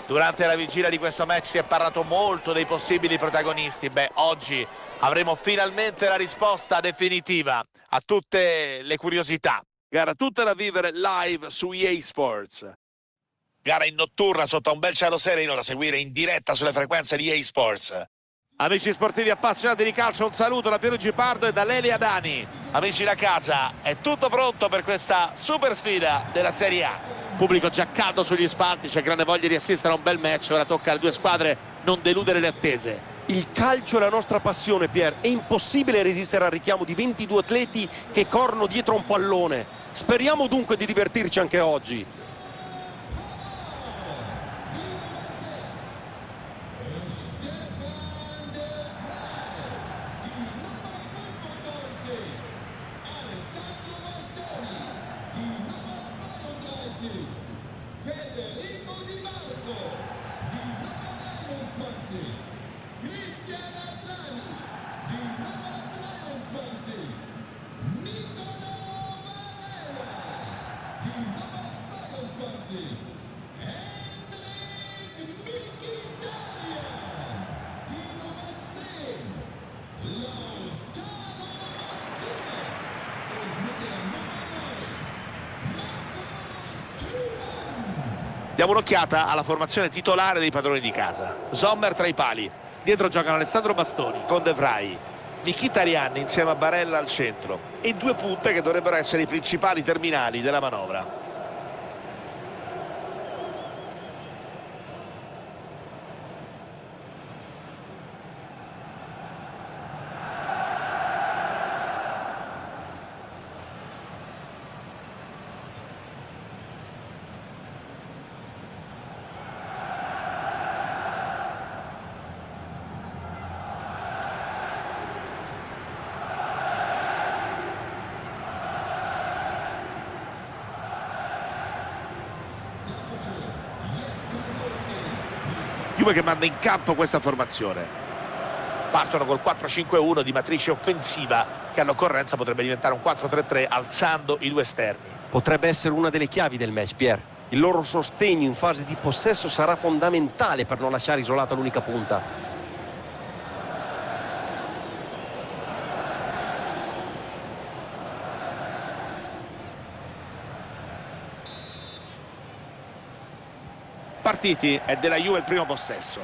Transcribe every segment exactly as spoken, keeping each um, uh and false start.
Durante la vigilia di questo match si è parlato molto dei possibili protagonisti. Beh, oggi avremo finalmente la risposta definitiva a tutte le curiosità. Gara tutta da vivere live su E A Sports. Gara in notturna sotto un bel cielo sereno da seguire in diretta sulle frequenze di E A Sports. Amici sportivi appassionati di calcio, un saluto da Pierluigi Pardo e da Lele Adani. Amici da casa, è tutto pronto per questa super sfida della Serie A. Pubblico già caldo sugli spalti, c'è grande voglia di assistere a un bel match. Ora tocca alle due squadre non deludere le attese. Il calcio è la nostra passione, Pier. È impossibile resistere al richiamo di ventidue atleti che corrono dietro un pallone. Speriamo dunque di divertirci anche oggi. Federico Di Marco di numero ventitré, Cristian Aslani di numero ventitré, Nicolo Varela di numero ventitré, Hendrik Mkhitaryan di numero sei, Lautaro Martinez e numero nove, Marcos Thuram. Diamo un'occhiata alla formazione titolare dei padroni di casa. Sommer tra i pali, dietro giocano Alessandro Bastoni con De Vrij, Mkhitaryan insieme a Barella al centro e due punte che dovrebbero essere i principali terminali della manovra. Juve che manda in campo questa formazione. Partono col quattro cinque uno di matrice offensiva che all'occorrenza potrebbe diventare un quattro tre tre alzando i due esterni. Potrebbe essere una delle chiavi del match, Pier. Il loro sostegno in fase di possesso sarà fondamentale per non lasciare isolata l'unica punta. Partiti, è della Juve il primo possesso.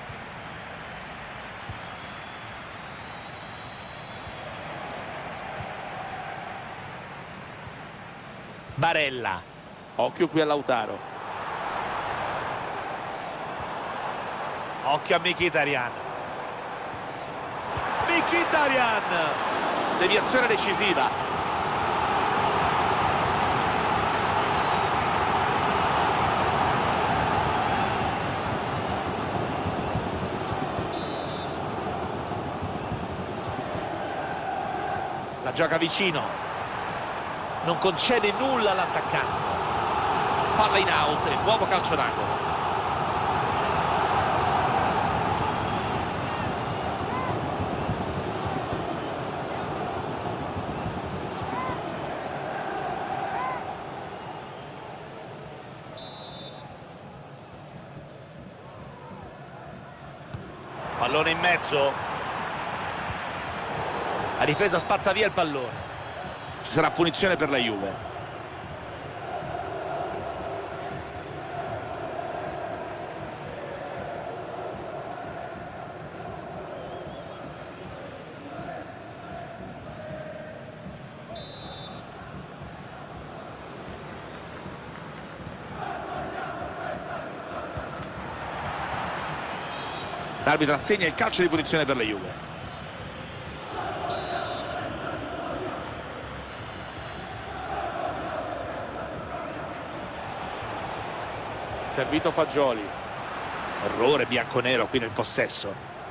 Barella, occhio qui a Lautaro, occhio a Mkhitaryan, Mkhitaryan, deviazione decisiva. La gioca vicino, non concede nulla all'attaccante, palla in out e nuovo calcio d'angolo. Pallone in mezzo. La difesa spazza via il pallone. Ci sarà punizione per la Juve. L'arbitro assegna il calcio di punizione per la Juve. Servito Fagioli, errore bianconero qui nel possesso.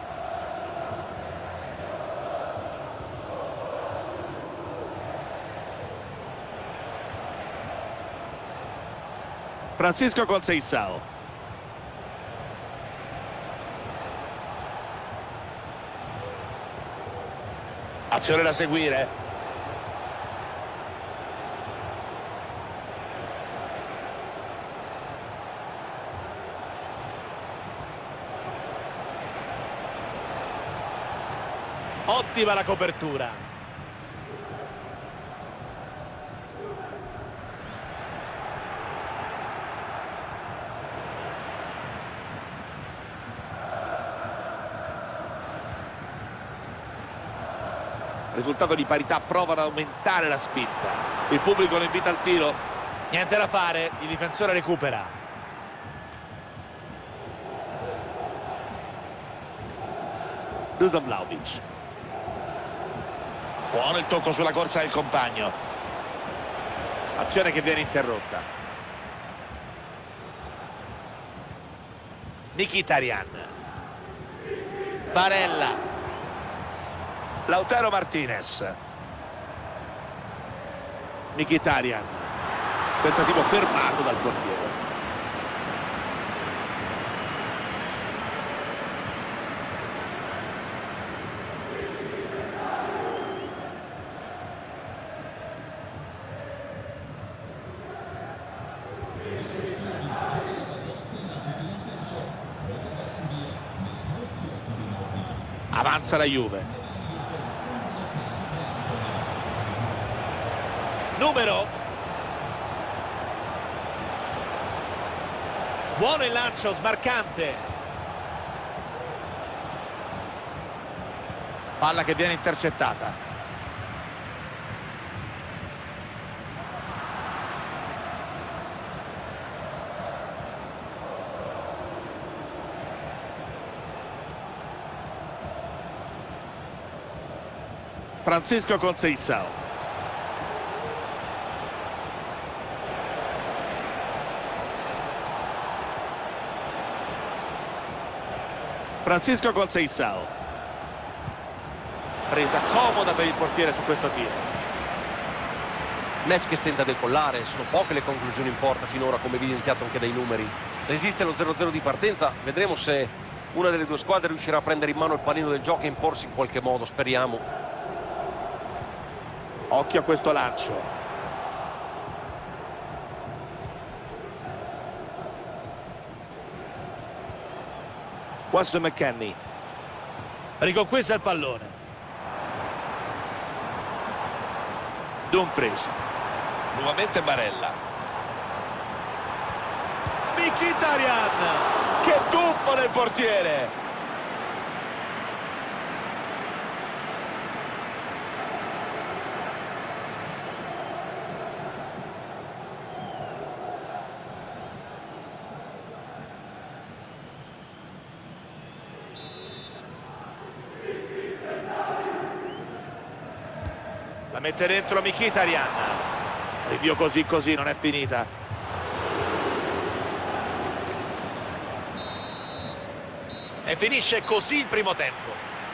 Francisco Conceição, azione da seguire. Ottima la copertura. Risultato di parità, provano ad aumentare la spinta. Il pubblico lo invita al tiro. Niente da fare, il difensore recupera. Dusan Vlahovic. Buono il tocco sulla corsa del compagno. Azione che viene interrotta. Mkhitaryan. Barella. Lautaro Martinez. Mkhitaryan. Tentativo fermato dal portiere. Avanza la Juve. Numero. Buono il lancio, smarcante. Palla che viene intercettata. Francisco Conceição. Francisco Conceição. Presa comoda per il portiere su questo tiro. Match che stenta a decollare, sono poche le conclusioni in porta finora, come evidenziato anche dai numeri. Resiste lo zero zero di partenza, vedremo se una delle due squadre riuscirà a prendere in mano il pallino del gioco e imporsi in qualche modo, speriamo. Occhio a questo lancio. Weston McKennie. Riconquista il pallone. Dumfries. Nuovamente Barella. Mkhitaryan. Che tuffo del portiere. La mette dentro Mkhitaryan. Rivio così così, non è finita. E finisce così il primo tempo.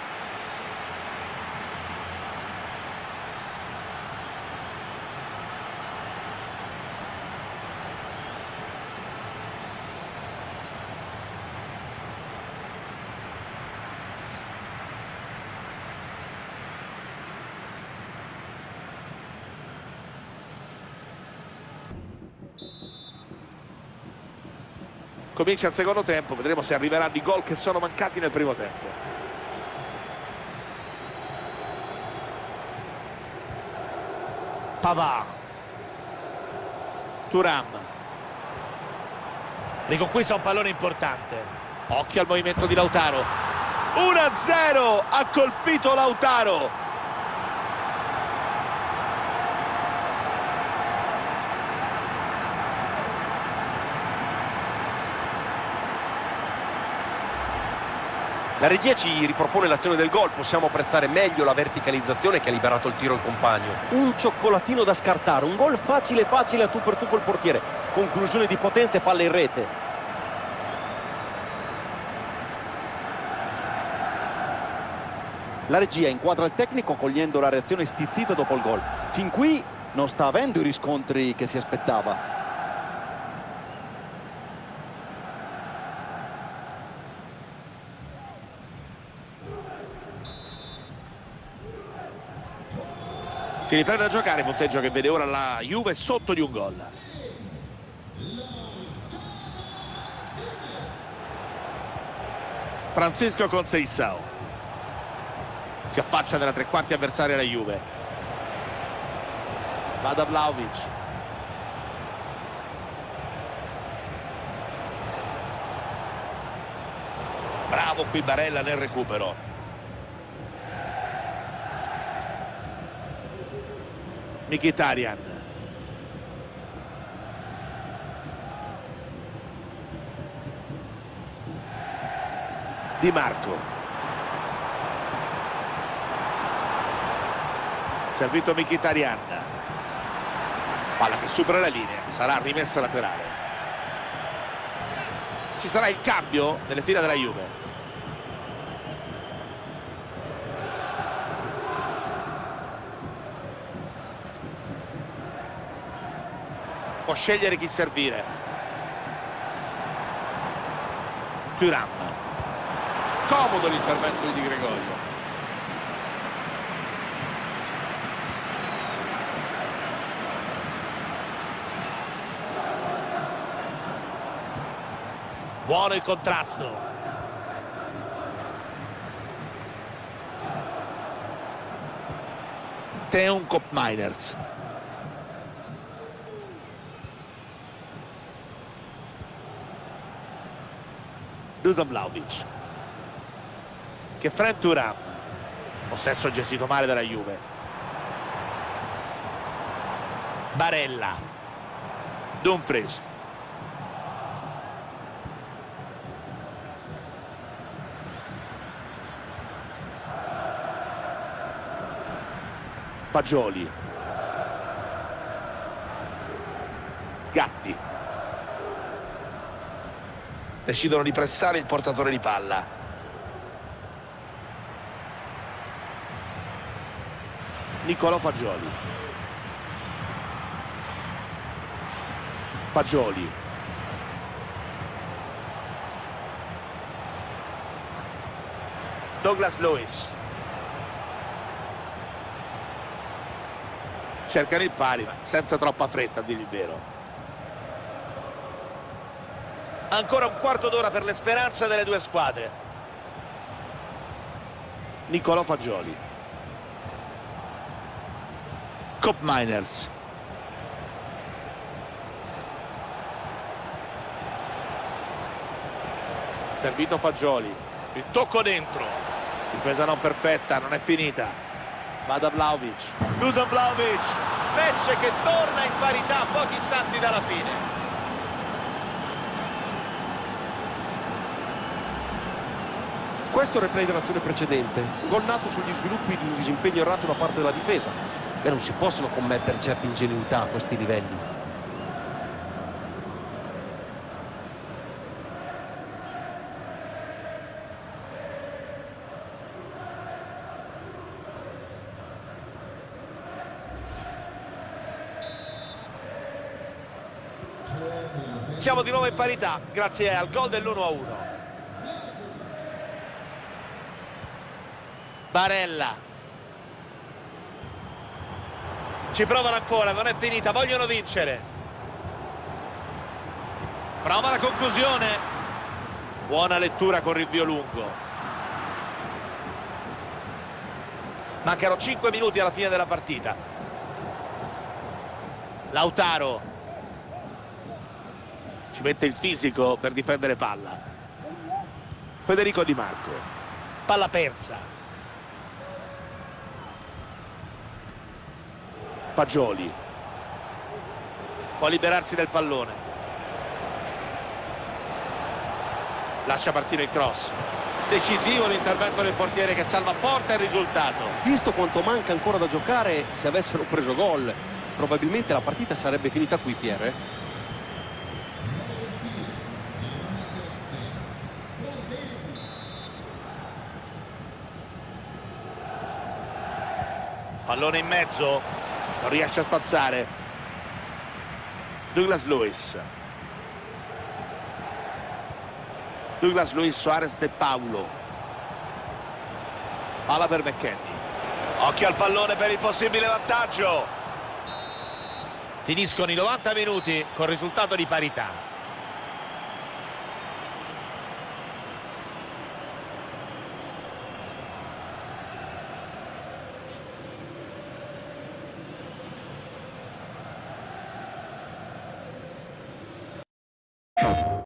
Comincia il secondo tempo, vedremo se arriveranno i gol che sono mancati nel primo tempo. Pavard. Thuram. Riconquista un pallone importante. Occhio al movimento di Lautaro. uno a zero, ha colpito Lautaro. La regia ci ripropone l'azione del gol, possiamo apprezzare meglio la verticalizzazione che ha liberato il tiro al compagno. Un cioccolatino da scartare, un gol facile facile a tu per tu col portiere. Conclusione di potenza e palla in rete. La regia inquadra il tecnico cogliendo la reazione stizzita dopo il gol. Fin qui non sta avendo i riscontri che si aspettava. Si riprende a giocare, punteggio che vede ora la Juve sotto di un gol. Francisco Conceição. Si affaccia nella tre quarti avversaria la Juve. Va da Vlahovic. Bravo qui Barella nel recupero. Mkhitaryan. Di Marco. Servito Mkhitaryan. Palla che supera la linea, sarà rimessa laterale. Ci sarà il cambio nelle fila della Juve. Può scegliere chi servire. Thuram. Comodo l'intervento di Di Gregorio. Buono il contrasto. Teun Koopmeiners. Dusan Vlahovic. Che Fred Thuram. Possesso gestito male dalla Juve. Barella. Dumfries. Fagioli. Gatti. Decidono di pressare il portatore di palla. Niccolò Fagioli. Fagioli. Douglas Luiz. Cercano il pari, ma senza troppa fretta, a dire il vero. Ancora un quarto d'ora per le speranze delle due squadre. Niccolò Fagioli. Koopmeiners. Servito Fagioli. Il tocco dentro. Difesa non perfetta, non è finita. Va da Vlahovic. Dusan Vlahovic. Match che torna in parità a pochi istanti dalla fine. Questo è il replay dell'azione precedente. Gol nato sugli sviluppi di un disimpegno errato da parte della difesa. E non si possono commettere certe ingenuità a questi livelli. Siamo di nuovo in parità grazie al gol dell'uno a uno. Barella. Ci provano ancora, non è finita, vogliono vincere. Prova la conclusione. Buona lettura con rinvio lungo. Mancano cinque minuti alla fine della partita. Lautaro. Ci mette il fisico per difendere palla. Federico Di Marco. Palla persa. Fagioli. Può liberarsi del pallone. Lascia partire il cross. Decisivo l'intervento del portiere che salva porta il risultato. Visto quanto manca ancora da giocare, se avessero preso gol, probabilmente la partita sarebbe finita qui, Pierre. Pallone in mezzo, non riesce a spazzare. Douglas Luiz. Douglas Luiz, Suarez De Paulo. Palla per McKennie. Occhio al pallone per il possibile vantaggio. Finiscono i novanta minuti con risultato di parità.